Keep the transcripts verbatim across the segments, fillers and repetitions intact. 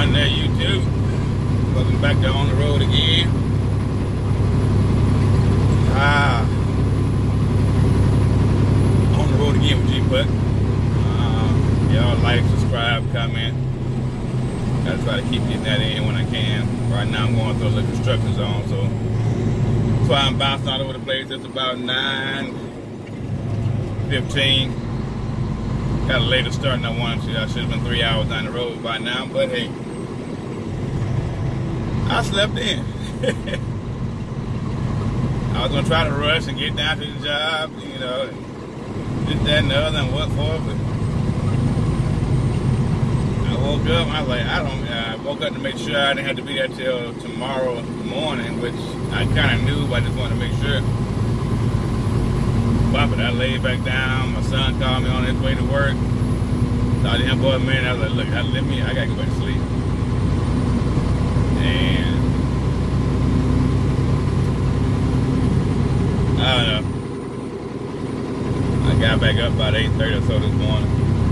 morning there, YouTube. Welcome back to On the Road again. Ah, on the road again with Gput. Uh, y'all like, subscribe, comment. Gotta try to keep getting that in when I can. Right now I'm going through a little construction zone, so that's why I'm bouncing all over the place. It's about nine fifteen. Got a later start than I wanted to. I should have been three hours down the road by now, but hey, I slept in. I was gonna try to rush and get down to the job, you know, this, that, and the other, and what for, but I woke up, I was like, I don't, I woke up to make sure I didn't have to be there till tomorrow morning, which I kind of knew, but I just wanted to make sure. But I laid back down, my son called me on his way to work. Thought him for a minute, I was like, look, I, let me, I gotta go back to sleep. And I don't know. I got back up about eight thirty or so this morning.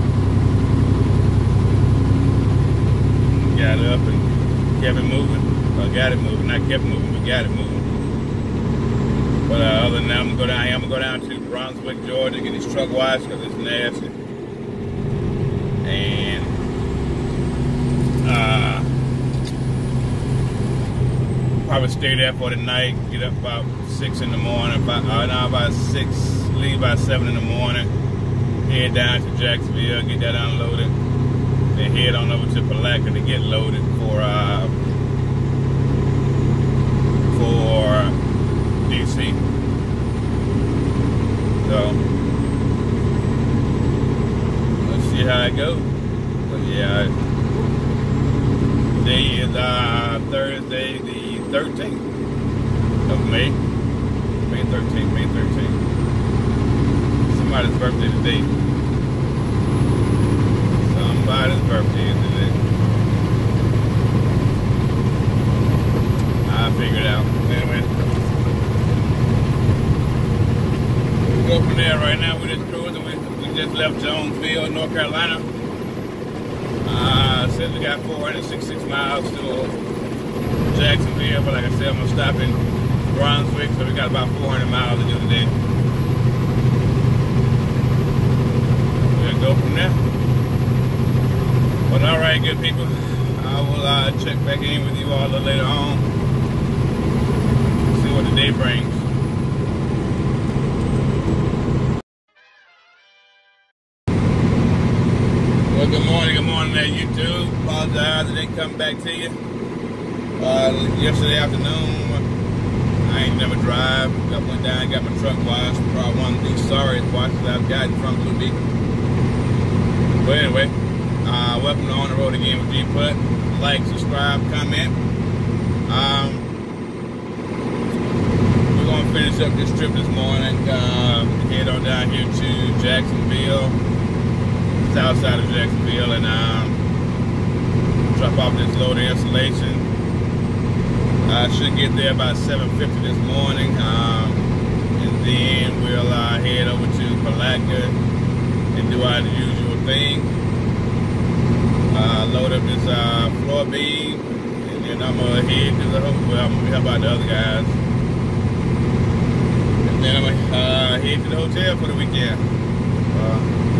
Got up and kept it moving. Well, got it moving. Not kept it moving, but got it moving. But uh, other than that, I'm gonna go down. I'm gonna go down to Brunswick, Georgia, get this truck washed because it's nasty. And uh, probably stay there for the night. Get up about six in the morning. About uh, no, about six. Leave by seven in the morning. Head down to Jacksonville, get that unloaded. Then head on over to Palatka to get loaded for uh, for D C. So let's see how it goes. But yeah, today is uh, Thursday, the thirteenth of May. May thirteenth. May thirteenth. Somebody's birthday today. Somebody's birthday is today. I figured it out. Anyway, we'll go from there. Right now we're just cruising. We, we just left Jonesville, North Carolina. Uh, said we got four hundred sixty-six miles to Jacksonville, but like I said, I'm gonna stop in Brunswick, so we got about four hundred miles to do today. We'll go from there. But all right, good people, I will uh, check back in with you all a little later on. See what the day brings. Well, good morning, good morning there, YouTube. Apologize I didn't come back to you. Uh, yesterday afternoon, I ain't never drive. I went down, got my truck washed. Probably one of the sorriest washes I've gotten from Blue Beacon. But anyway, uh, welcome to On the Road again with Gput. Like, subscribe, comment. Um, we're gonna finish up this trip this morning. Uh, head on down here to Jacksonville, south side of Jacksonville, and um, drop off this load of insulation. I should get there about seven fifty this morning, um, and then we'll uh, head over to Palatka and do our usual thing. Uh, load up this uh, floor beam, and then I'm gonna head to the hotel. Well, I'm gonna help out the other guys, and then I'm gonna uh, head to the hotel for the weekend. Uh,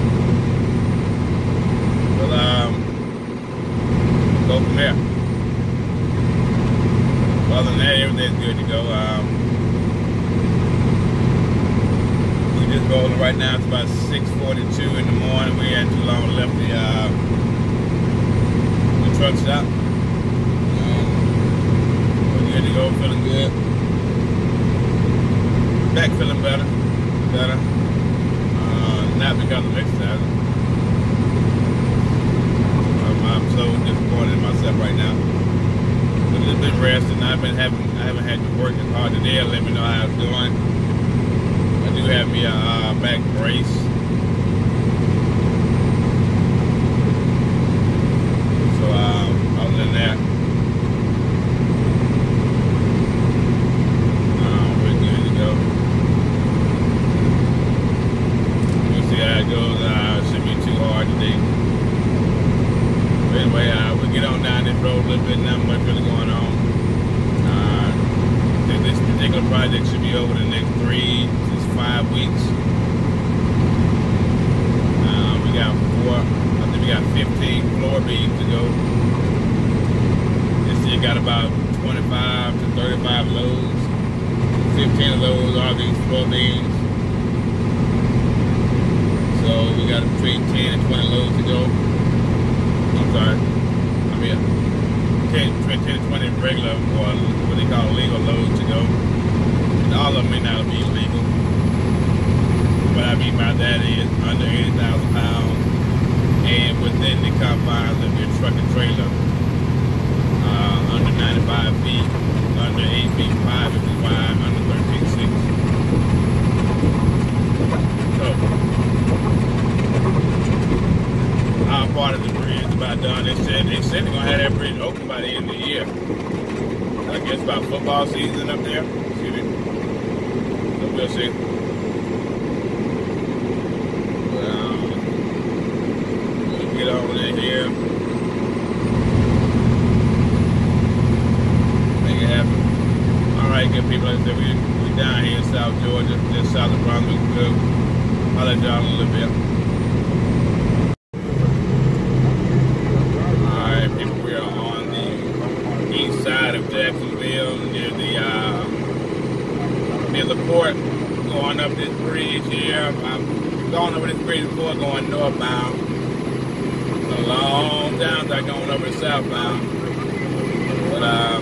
we'll um, go from there. Other than that, everything's good to go. Um, we just rolling right now. It's about six forty-two in the morning. We hadn't too long left the, uh, the truck stop. Um, we're good to go. Feeling good. Back feeling better. Better. Uh, not because of exercising. I'm, I'm so disappointed in myself right now. But it's been resting. I've been having, I haven't had to work as hard today. Let me know how it's doing. I do have me a uh, back brace. So um, other than that, uh, we're good to go. We'll see how it goes. Uh, it shouldn't be too hard today. But anyway, uh, we'll get on down this road a little bit. Not much really going on. Uh, I think this particular project should be over the next three to five weeks. Uh, we got four, I think we got fifteen floor beams to go. This year got about twenty-five to thirty-five loads. fifteen of those are these floor beams. So we got between ten and twenty loads to go. I'm sorry. I mean, ten, between ten and twenty regular, or what they call legal loads to go. And all of them may not be legal. What I mean by that is under eighty thousand pounds and within the confines of your truck and trailer. Uh, under ninety-five feet, under eight feet five if it's wide, under thirteen six. So, our part of the bridge is about done. They said they said they're gonna have that bridge open by the end of the year. I guess about football season up there. See me? So we'll see. Well, we'll get over there here. Make it happen. All right, good people. Like I said, we we down here in South Georgia, just south of Brunswick. Good. I'll let y'all in a little bit. Alright, people, we are on the east side of Jacksonville, near the uh, near the port, going up this bridge here. I've gone over this bridge before, going northbound. A long time I going over the southbound. But uh,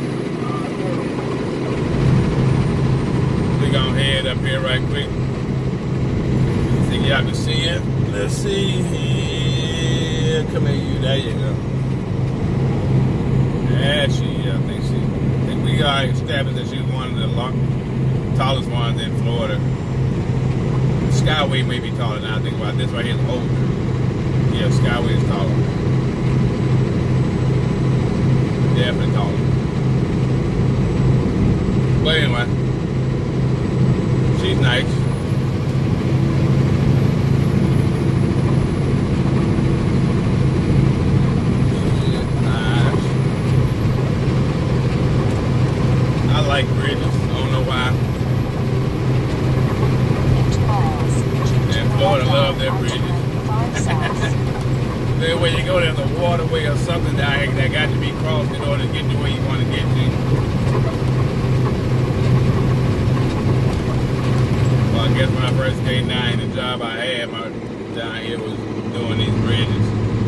we're gonna head up here right quick. Y'all can see it. Let's see here. Come here, you. There you go. Yeah, she. I think she. I think we got established that she's one of the long, tallest ones in Florida. Skyway may be taller now. I think about this right here is older. Yeah, Skyway is taller. Definitely taller. But anyway, she's nice. Like bridges, I don't know why. And Florida love their bridges. Then when you go, there's a waterway or something down here that got to be crossed in order to get to where you want to get to. Well, I guess when I first came down here, the job I had my, down here was doing these bridges.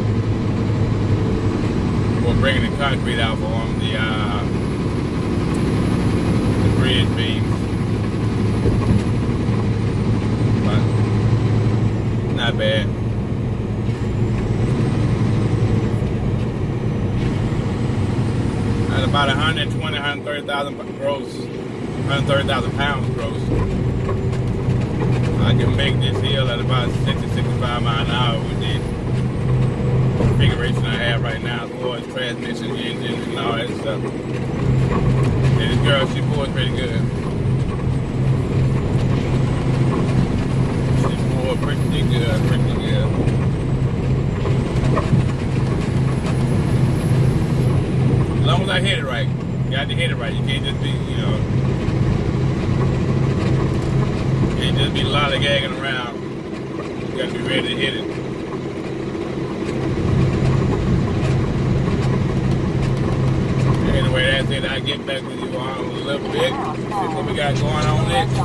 Or bringing the concrete out for them. The, uh, bridge beams, but not bad. At about one hundred twenty, one hundred thirty thousand gross, one hundred thirty thousand pounds gross. I can make this hill at about sixty, sixty-five miles an hour with the configuration I have right now as far as transmission, engine, and all that stuff. And this girl, she pulled pretty good. She pulled pretty good, pretty good. As long as I hit it right. You got to hit it right. You can't just be, you know, you can't just be lollygagging around. You got to be ready to hit it. Anyway, that's it. I'll get back with you all in a little bit. See what we got going on next.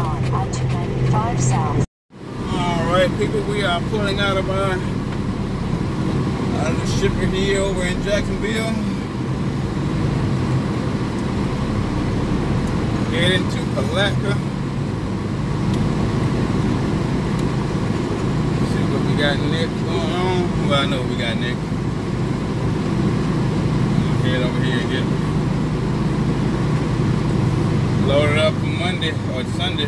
Alright, people, we are pulling out of our out of the shipping here over in Jacksonville. Heading to Palatka. See what we got next going on. Well, I know what we got next. Head over here and get loaded up for Monday or Sunday.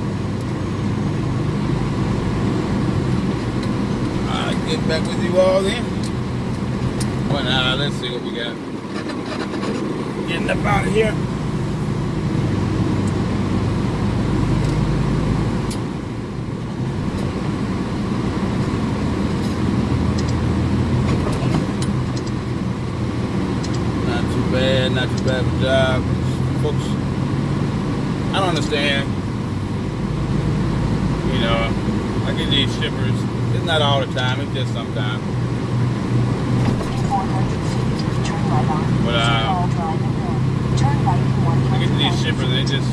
I'll get back with you all then. But now, let's see what we got. Getting up out of here. too bad, not too bad of a job. Folks, I don't understand. You know, I get these shippers. It's not all the time, it's just sometimes. But uh, I get these shippers, they just,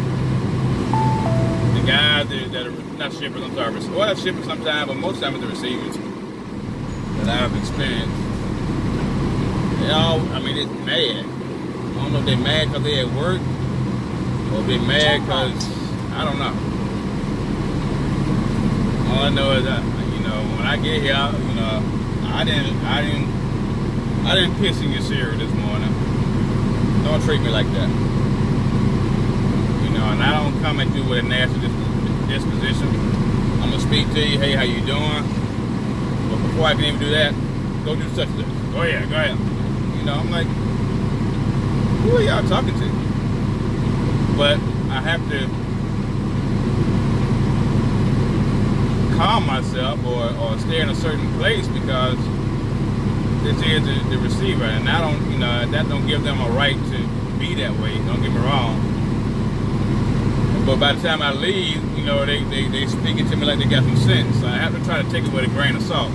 the guys that, that are, not shippers, I'm sorry, well, that's shippers sometimes, but most of the time it's the receivers that I've experienced. They all, I mean, it's mad. I don't know if they're mad because they're at work, or if they're mad because, I don't know. All I know is that, you know, when I get here, you know, I didn't, I didn't, I didn't piss in your cereal this morning. Don't treat me like that. You know, and I don't come at you with a nasty disposition. I'm gonna speak to you, hey, how you doing? But before I can even do that, go do such and such. Go ahead, go ahead. You know, I'm like, who are y'all talking to? But I have to calm myself or, or stay in a certain place because this is the, the receiver, and I don't, you know, that don't give them a right to be that way. Don't get me wrong. But by the time I leave, you know, they they they speaking to me like they got some sense. So I have to try to take it with a grain of salt.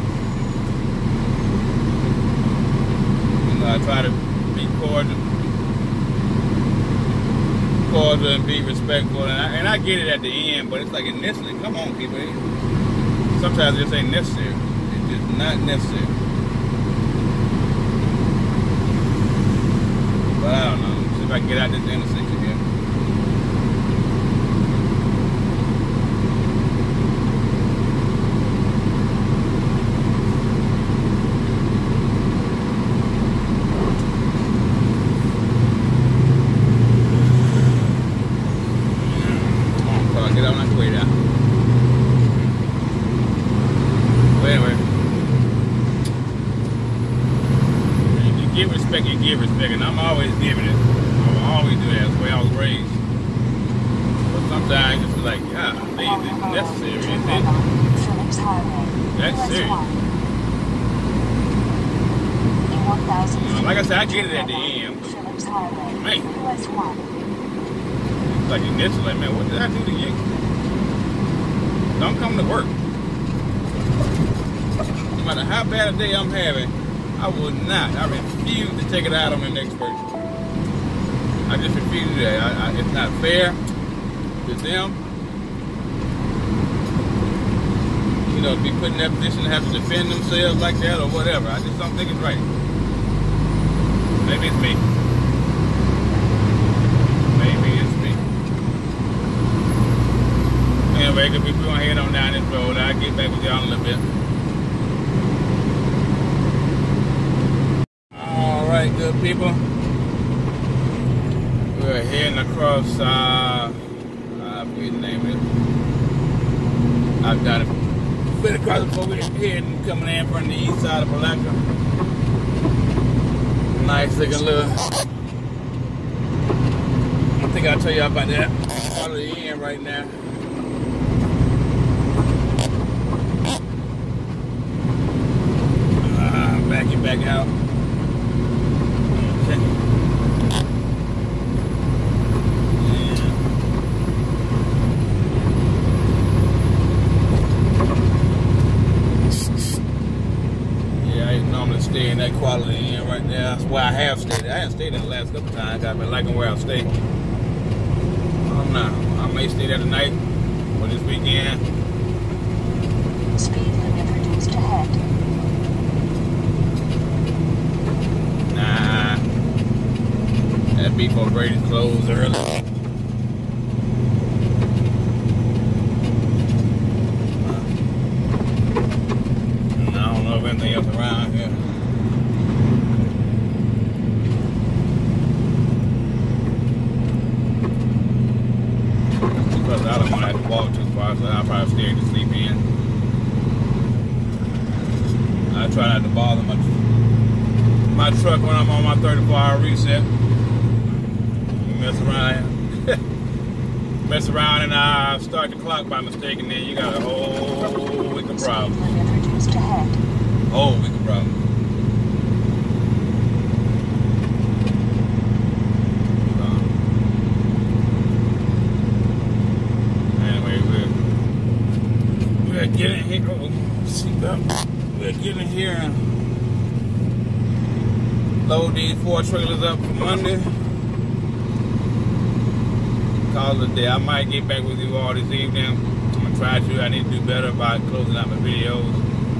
You know, I try to be cordial, cordial and be respectful, and I, and I get it at the end. But it's like initially, come on, people. Sometimes it just ain't necessary. It's just not necessary. But I don't know. See if I can get out this intersection here. Come on, get on that way down. But anyway. Give respect, you give respect, and I'm always giving it. I'll always do that. That's the way I was raised. But sometimes it's like, yeah, it's necessary, isn't it? That's serious. You know, like I said, I get it at the end. Man, it's like initially, like, man, what did I do to you? Don't come to work. No matter how bad a day I'm having, I will not. I refuse to take it out on the next person. I just refuse to do that. I, I, it's not fair to them. You know, to be put in that position to have to defend themselves like that or whatever. I just don't think it's right. Maybe it's me. Maybe it's me. Anyway, we're going to head on down this road. I'll get back with y'all in a little bit. Alright, good people. We're heading across, uh, I forget the name of it. I've got it. Been across the over heading, coming in from the east side of Palatka. Nice looking little. I think I'll tell you about that. Out of the end right now. Uh, back it back out. Stay in that quality inn right there. That's where I have stayed. I haven't stayed in the last couple times. I've been liking where I've stayed. I don't know. I may stay there tonight or this weekend. Speed limit reduced ahead. Nah. That beef on Brady's closed early. I don't know if anything else around here. Because I don't want to have to walk too far, so I'll probably stay to sleep in. I try not to bother my, my truck when I'm on my thirty-four hour reset. Mess around, mess around and uh, start the clock by mistake, and then you got a whole week of problems. Whole week of problems. load these four trailers up for Monday. Call it a day. I might get back with you all this evening. I'm gonna try to. I need to do better about closing out my videos.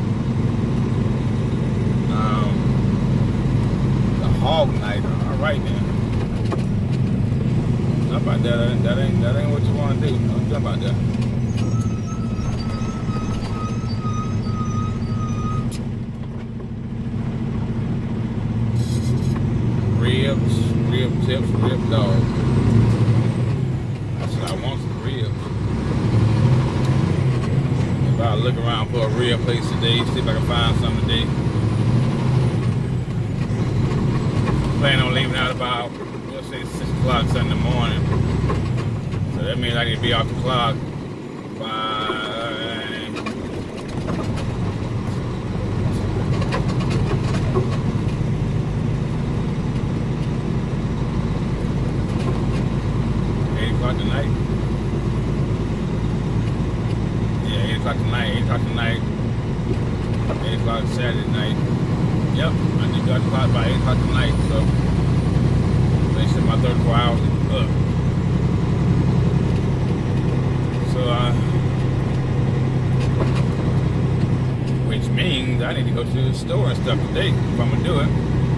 Um, the hog night. All right then. Talk about that. That ain't that ain't what you want to do. Don't talk about that. Ribs, rib tips, rib dog. That's what I want, some ribs. If I look around for a rib place today, see if I can find some today. Plan on leaving out about, let's say six o'clock Sunday morning. So that means I can be off the clock by tonight. Yeah, eight o'clock tonight, eight o'clock tonight, eight o'clock Saturday night. Yep, I need to go to the clock by eight o'clock tonight, so make sure my thirty-four hours is up. So, uh, which means I need to go to the store and stuff today if I'm gonna do it.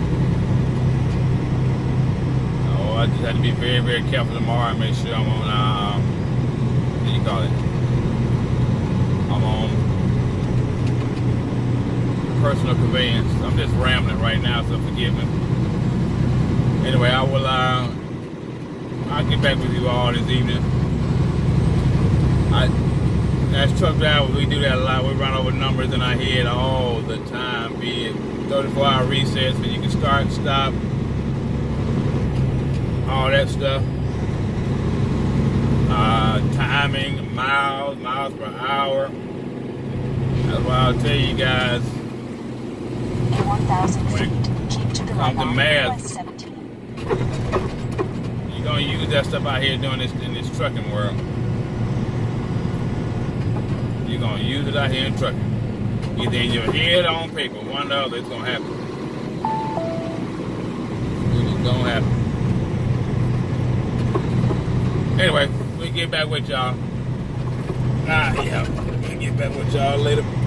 I just have to be very, very careful tomorrow and make sure I'm on, uh, what do you call it? I'm on personal conveyance. I'm just rambling right now, so forgive me. Anyway, I will, uh, I'll get back with you all this evening. I, as truck drivers, we do that a lot. We run over numbers in our head all the time, be it thirty-four hour resets where you can start, stop, all that stuff. Uh, timing, miles, miles per hour. That's why I'll tell you guys, when it comes to math, you're gonna use that stuff out here doing this in this trucking world. You're gonna use it out here in trucking. Either in your head or on paper. One or the other, it's gonna happen. It's gonna happen. Anyway, we'll get back with y'all. Ah, yeah. We'll get back with y'all later.